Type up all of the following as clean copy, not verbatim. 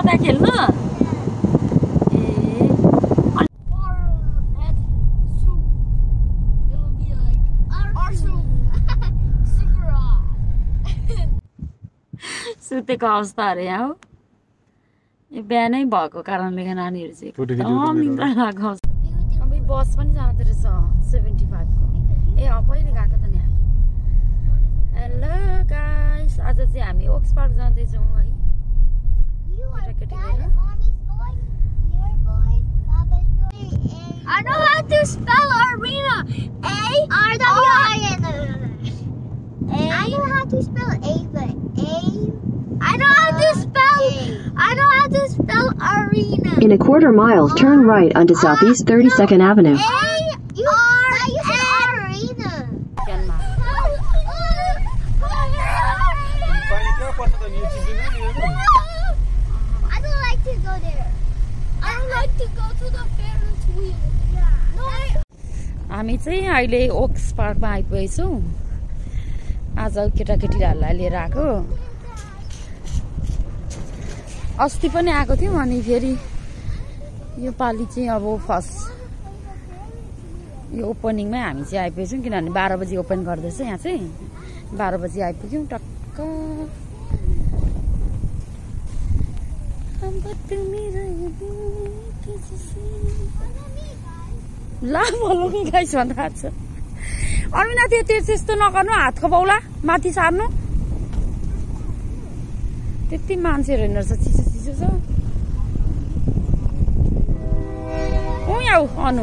यता खेल्नु सुतेको अवस्था अरे यहाँ हो यो बिहानै भएको कारणले नानीहरू चाहिँ एकदम निद्रा लागेको अब बस पनि जाँदो रहेछ 75 को ए पहिले गएको त नि हामी हेलो गाइस आज चाहिँ हामी ओक्स पार्क जाँदैछौँ है I know how to spell arena. A-R-W-I-N. I know how to spell A, but I know how to spell arena. In a quarter mile, turn right onto Southeast 32nd Avenue. A-R-Arena. I don't like to go there. I don't like to go to the Ferris wheel. No. हामी चाहिँ अहिले Woakes पार्कमा आइपुगेछौँ आज केटाकेटीहरूलाई लिएर आएको अस्ति पनि आएको थियौँ अनि फेरि यो पालि चाहिँ अब फर्स्ट यो ओपनिङमै हामी चाहिँ आइपुगेछौँ किनभने 12 बजी ओपन गर्दैछ यहाँ चाहिँ 12 बजी आइपुग्यौँ टक्क ला बोल्नु नि गाइस भन्दा छ अमिना त्यो त्यस्तो नगर्नु हातको बाउला माथि सार्नु त्यति मान्छेहरू हिँड्नु रहेछ चिसो चिसो छ आऊ अनु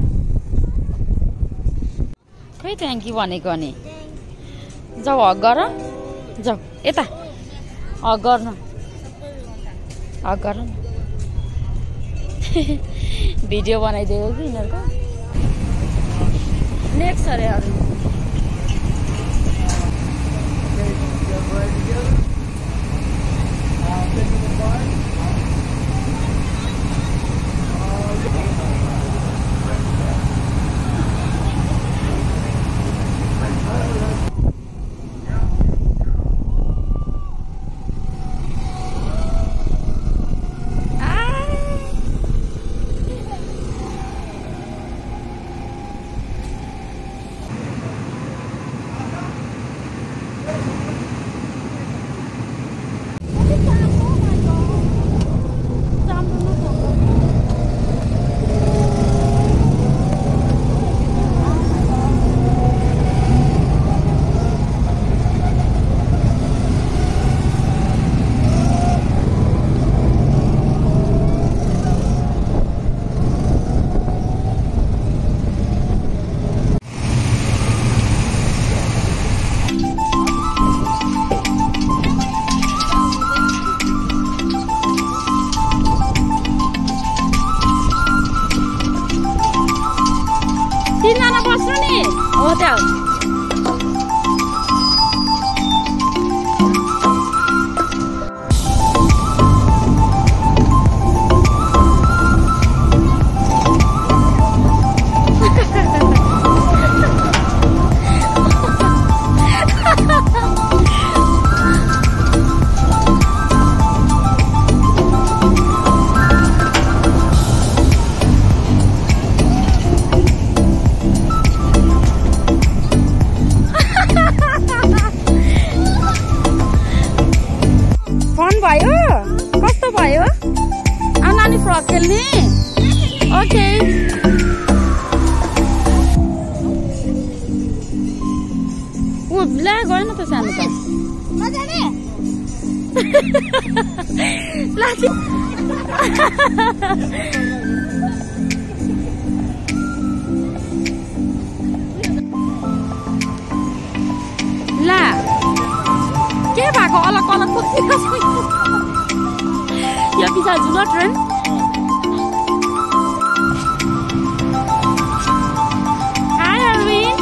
खै थ्याङ्क यू भनेको अनि जाऊ हग गर जाऊ यता हग गर्न हग गर भिडियो बनाइदिएको कि यिनीहरूको नेक्स्ट अरे अरू hotel. भयो कस्तो भयो आ नानी फ्रक खेल्ने ओके ओ ला गएन त सानो त मजाले लाठी ला के भएको अलग अलग या पछाडि जुन ट्रेन हाय अरविन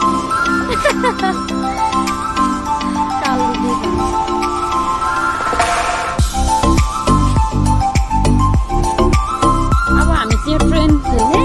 अब हामी चाहिँ ट्रेन खेल्ने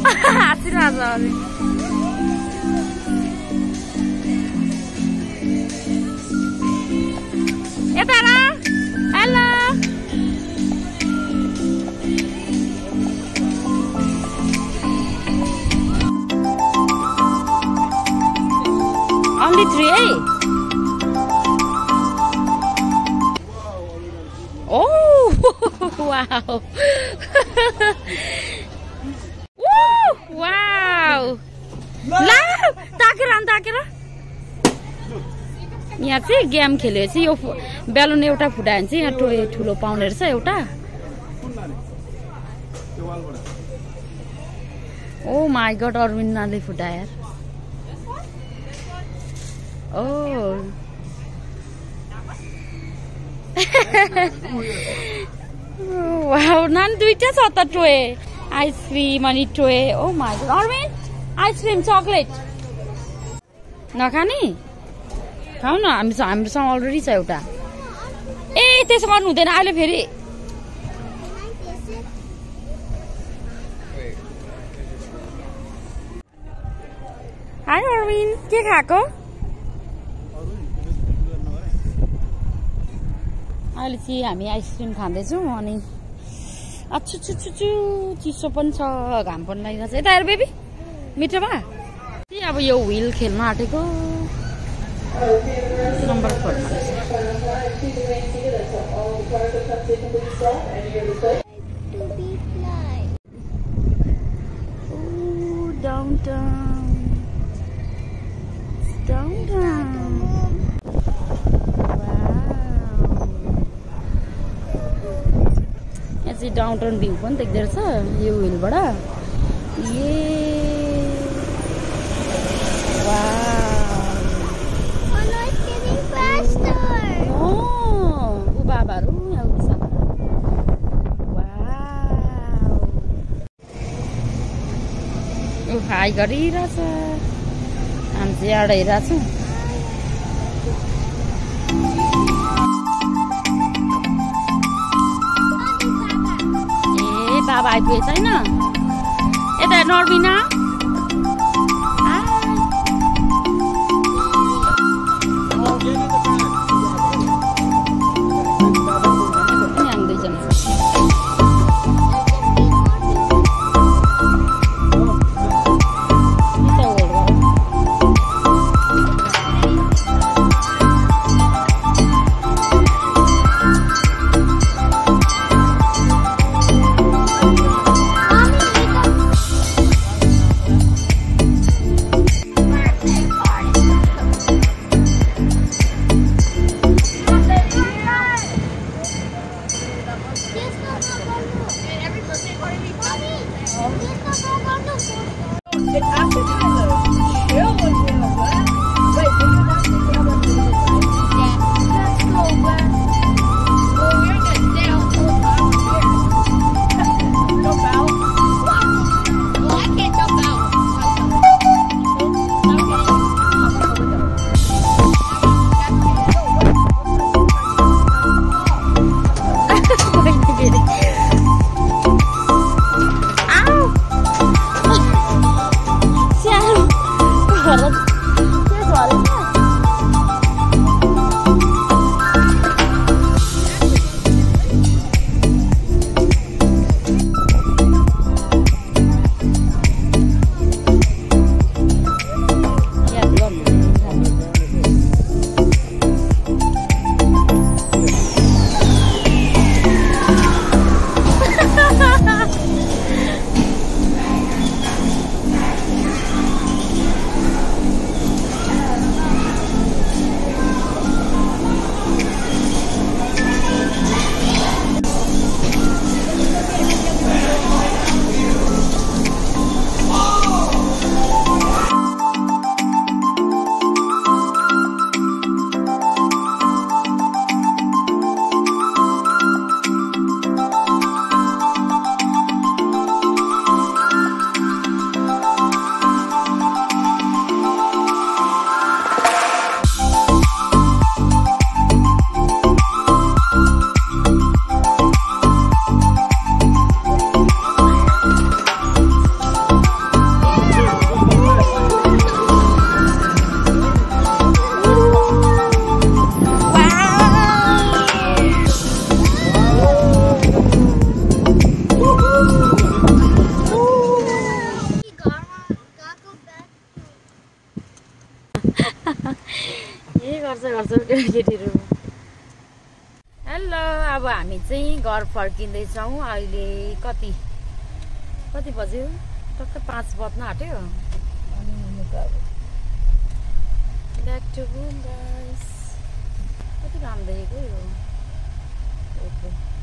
हाँसिरहेछ अरे यता र हेलो only 3 है oh wow wow ला ताकेर यहाँ चाहिँ गेम खेलेपछि यो बेलुन एउटा फुटायो भने चाहिँ यहाँ टोय ठुलो पाउने रहेछ एउटा ओ माय गॉड अरविन्दले फुटायो यार ओ वाउ नान दुईटा छ त टोय आइसक्रिम अनि toy oh my god Arvind ice cream chocolate नखाने खाऊ न हामीसँग अलरेडी छ एउटा ए त्यसो गर्नु हुँदैन अहिले फेरि हाई अरविन्द के खाएको अहिले चाहिँ हामी आइसक्रिम खाँदैछौँ अनि अच्छु चिसो पनि छ घाम पनि लागिरहेछ यता हेर बेबी मिठो भा अब यो व्हिल खेल्न आँटेको नम्बर 4 मा downtown यहाँ चाहिँ डाउनटाउन भ्यू पनि देख्दै रहेछ यो व्हिलबाट ए बाबाहरू यहाँ उभिसक्छ हाई गरिरहेछ हामी चाहिँ यहाँ हेरिरहेछौँ ए बाबा आइपुगेको छैन यता नर्बिना तमासा गर्छौँ केटाकेटीहरू। हेलो, अब हामी चाहिँ घर फर्किँदैछौँ। अहिले कति बज्यो? टक्कै 5 बज्न आँट्यो। अनि ब्याक टु होम गाइस। कति काम देखेको यो।